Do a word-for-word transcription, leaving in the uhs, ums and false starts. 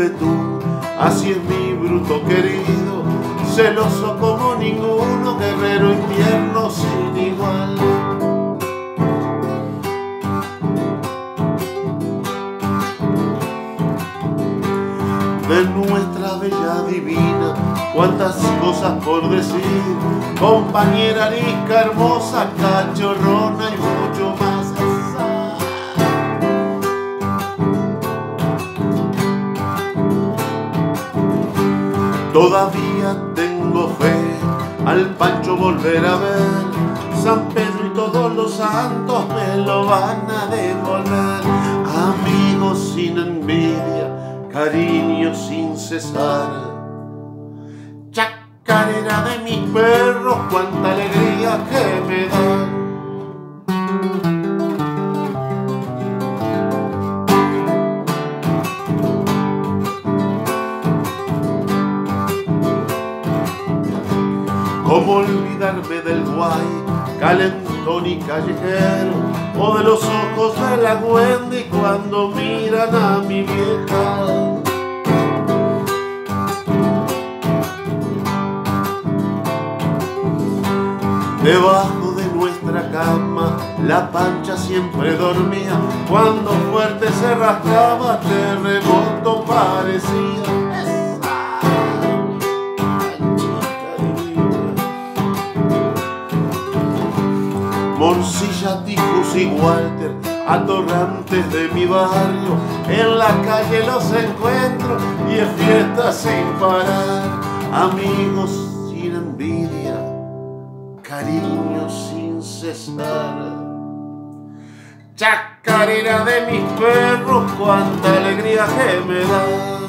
vuelve tú. Así es mi bruto querido, celoso como ninguno, guerrero invierno sin igual. De nuestra bella divina, cuántas cosas por decir, compañera arisca hermosa, cachorrona y mucho más. Todavía tengo fe al Pancho volver a ver, San Pedro y todos los santos me lo van a devolver. Amigos sin envidia, cariño sin cesar, chacarera de mis perros, cuánta alegría que me dan. ¿Cómo olvidarme del guay, calentón y callejero, o de los ojos de la Wendy cuando miran a mi vieja? Debajo de nuestra cama la Pancha siempre dormía, cuando fuerte se rascaba terremoto parecía. Morcilla, Ticus y Walter, atorrantes de mi barrio, en la calle los encuentro y es fiesta sin parar. Amigos sin envidia, cariño sin cesar, chacarera de mis perros, cuánta alegría que me da.